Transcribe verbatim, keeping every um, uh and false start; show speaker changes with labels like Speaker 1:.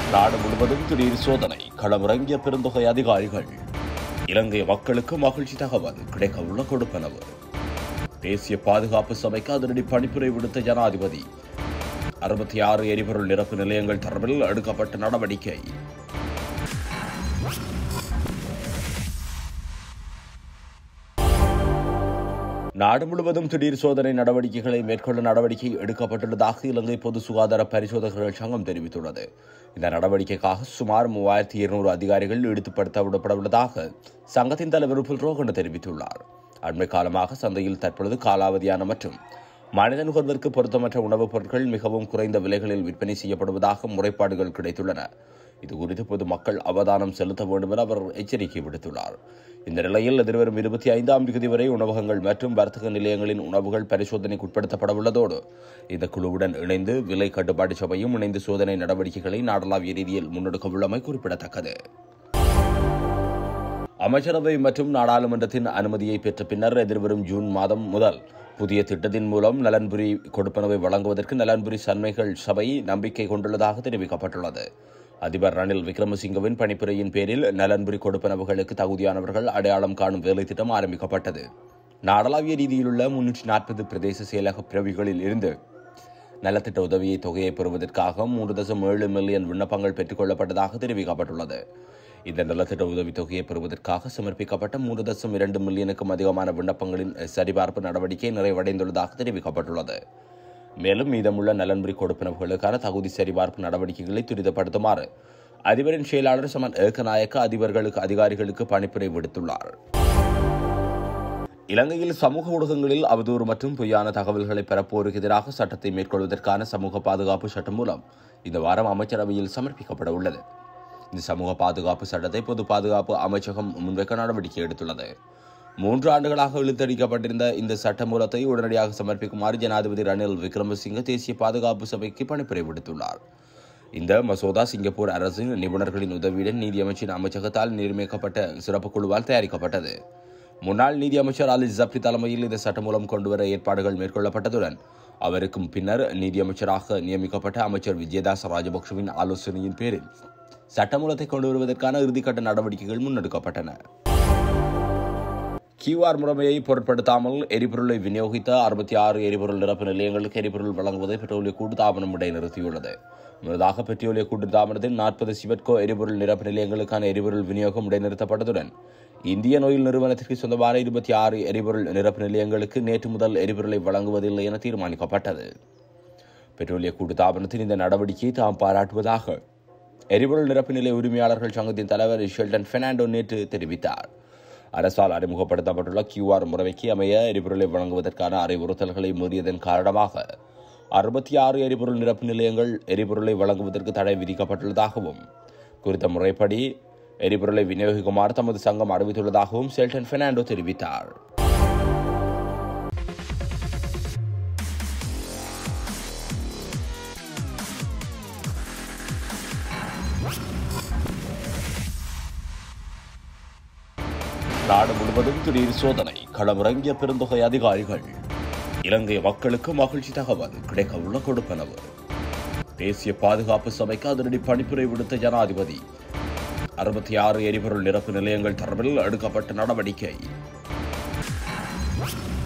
Speaker 1: நாடு முழுவதும் திடீர் சோதனை, களமிறங்கிய பெருந்தொகை அதிகாரிகள். இலங்கை மக்களுக்கு மகிழ்ச்சி தகவல், கிடைக்கவுள்ள கொடுப்பனவு. தேசிய பாதுகாப்பு சபைக்கு அதிரடி பணிப்புரை விடுத்த ஜனாதிபதி. அறுபத்தி ஆறு எரிபொருள் நிரப்பு நிலையங்கள் தொடர்பில் எடுக்கப்பட்ட நடவடிக்கை. நாடு முழுவதும் திடீர் சோதனை நடவடிக்கைகளை மேற்கொள்ள நடவடிக்கை எடுக்கப்பட்டுள்ளதாக இலங்கை பொது சுகாதார பரிசோதகர்கள் சங்கம் தெரிவித்துள்ளது. இந்த நடவடிக்கைக்காக சுமார் மூவாயிரத்தி இருநூறு அதிகாரிகள் ஈடுபடுத்த விடப்பட உள்ளதாக சங்கத்தின் தலைவர் புல்ரோகன் தெரிவித்துள்ளார். அண்மை காலமாக சந்தையில் தற்பொழுது காலாவதியான மற்றும் மனித நுகர்விற்கு பொருத்தமற்ற உணவுப் பொருட்கள் மிகவும் குறைந்த விலைகளில் விற்பனை செய்யப்படுவதாக முறைப்பாடுகள் கிடைத்துள்ளன. இதுகுறித்து பொதுமக்கள் அவதானம் செலுத்த வேண்டும் என அவர் எச்சரிக்கை விடுத்துள்ளார். இந்த நிலையில் எதிர்வரும் இருபத்தி ஐந்தாம் தேதி வரை உணவகங்கள் மற்றும் வர்த்தக நிலையங்களின் உணவுகள் பரிசோதனைக்கு உட்படுத்தப்பட உள்ளதோடு இந்த குழுவுடன் இணைந்து விலை கட்டுப்பாட்டு சபையும் இணைந்து சோதனை நடவடிக்கைகளை நாடளாவிய ரீதியில் முன்னெடுக்க உள்ளமை குறிப்பிடத்தக்கது. அமைச்சரவை மற்றும் நாடாளுமன்றத்தின் அனுமதியை பெற்ற பின்னர் எதிர்வரும் ஜூன் மாதம் முதல் புதிய திட்டத்தின் மூலம் நலன்புரி கொடுப்பனவை வழங்குவதற்கு நலன்புரி சன்மைகள் சபை நம்பிக்கை கொண்டுள்ளதாக தெரிவிக்கப்பட்டுள்ளது. அதிபர் ரணில் விக்ரமசிங்கவின் பணிப்புரையின் பேரில் நலன்புரி கொடுப்பனவுகளுக்கு தகுதியானவர்கள் அடையாளம் காணும் வேலை திட்டம் ஆரம்பிக்கப்பட்டது. நாடளாவிய ரீதியிலுள்ள முன்னூற்றி நாற்பது பிரதேச செயலக பிரிவுகளில் இருந்து நலத்திட்ட உதவியை தொகையை பெறுவதற்காக மூன்று தசம் ஏழு மில்லியன் விண்ணப்பங்கள் பெற்றுக் கொள்ளப்பட்டதாக தெரிவிக்கப்பட்டுள்ளது. இந்த நலத்திட்ட உதவி தொகையை பெறுவதற்காக சமர்ப்பிக்கப்பட்ட மூன்று தசம் இரண்டு மில்லியனுக்கும் அதிகமான விண்ணப்பங்களின் சரிபார்ப்பு நடவடிக்கை நிறைவடைந்துள்ளதாக தெரிவிக்கப்பட்டுள்ளது. மேலும் மீதமுள்ள நலன்புரி கொடுப்பனவுகளுக்கான தகுதி சரிபார்ப்பு நடவடிக்கைகளை துரிதப்படுத்துமாறு அதிபரின் செயலாளர் சமன் ஏகநாயக்க அதிபர்களுக்கு அதிகாரிகளுக்கு பணிப்புரை விடுத்துள்ளார். இலங்கையில் சமூக ஊடகங்களில் அவதூறு மற்றும் பொய்யான தகவல்களை பரப்புவோருக்கு எதிராக சட்டத்தை மேற்கொள்வதற்கான சமூக பாதுகாப்பு சட்டம் மூலம் இந்த வாரம் அமைச்சரவையில் சமர்ப்பிக்கப்பட உள்ளது. இந்த சமூக பாதுகாப்பு சட்டத்தை பொது பாதுகாப்பு அமைச்சகம் முன்வைக்க நடவடிக்கை எடுத்துள்ளது. மூன்று ஆண்டுகளாக இழுத்தடிக்கப்பட்டிருந்த இந்த சட்ட மூலத்தை உடனடியாக சமர்ப்பிக்குமாறு ஜனாதிபதி ரணில் விக்ரமசிங்க தேசிய பாதுகாப்பு சபைக்கு பணிப்புரை விடுத்துள்ளார். இந்த மசோதா சிங்கப்பூர் அரசின் நிபுணர்களின் உதவியுடன் நீதியமைச்சின் அமைச்சகத்தால் நியமிக்கப்பட்ட சிறப்பு குழுவால் தயாரிக்கப்பட்டது. முன்னாள் நீதியமைச்சர் அலி ஜப்ரி தலைமையில் இந்த சட்ட மூலம் கொண்டுவர ஏற்பாடுகள் மேற்கொள்ளப்பட்டதுடன் அவருக்கும் பின்னர் நீதியமைச்சராக நியமிக்கப்பட்ட அமைச்சர் விஜயதாச ராஜபக்சவின் ஆலோசனையின் பேரில் சட்டமூலத்தை கொண்டு வருவதற்கான இறுதிக்கட்ட நடவடிக்கைகள் முன்னெடுக்கப்பட்டன. கியூஆர் முறைமையை பொருட்படுத்தாமல் எரிபொருளை விநியோகித்த அறுபத்தி ஆறு எரிபொருள் நிரப்பு நிலையங்களுக்கு எரிபொருள் வழங்குவதை பெட்ரோலிய கூட்டுத்தாபனம் இடைநிறுத்தியுள்ளது. முன்னதாக பெட்ரோலிய கூட்டுத்தாபனத்தின் நாற்பது சிவட்கோ எரிபொருள் நிரப்பு நிலையங்களுக்கான எரிபொருள் விநியோகம் இடைநிறுத்தப்பட்டதுடன் இந்திய நோயில் நிறுவனத்திற்கு சொந்தமான இருபத்தி ஆறு எரிபொருள் நிரப்பு நிலையங்களுக்கு நேற்று முதல் எரிபொருளை வழங்குவதில்லை என தீர்மானிக்கப்பட்டது. பெட்ரோலிய கூட்டுத்தாபனத்தின் இந்த நடவடிக்கையை தாம் பாராட்டுவதாக எரிபொருள் நிரப்பு நிலைய உரிமையாளர்கள் சங்கத்தின் தலைவர் ஷெல்டன் பெர்னாண்டோ நேற்று தெரிவித்தார். அரசால் அறிமுகப்படுத்தப்பட்டுள்ள கியூஆர் முறைமைக்கு அமைய எரிபொருளை வழங்குவதற்கான அறிவுறுத்தல்களை மீறியதன் காரணமாக அறுபத்தி ஆறு எரிபொருள் நிரப்பு நிலையங்கள் எரிபொருளை வழங்குவதற்கு தடை விதிக்கப்பட்டுள்ளதாகவும் குறித்த முறைப்படி எரிபொருளை விநியோகிக்குமாறு தமது சங்கம் அறிவித்துள்ளதாகவும் ஷெல்டன் பெர்னாண்டோ தெரிவித்தார். நாடு முழுவதும் திடீர் சோதனை, களமிறங்கிய பெருந்தொகை அதிகாரிகள். இலங்கை மக்களுக்கு மகிழ்ச்சி தகவல், கிடைக்கவுள்ள கொடுப்பனவு. தேசிய பாதுகாப்பு சபைக்கு அதிரடி பணிப்புரை விடுத்த ஜனாதிபதி. அறுபத்தி ஆறு எரிபொருள் நிரப்பு நிலையங்கள் தொடர்பில் எடுக்கப்பட்ட நடவடிக்கை.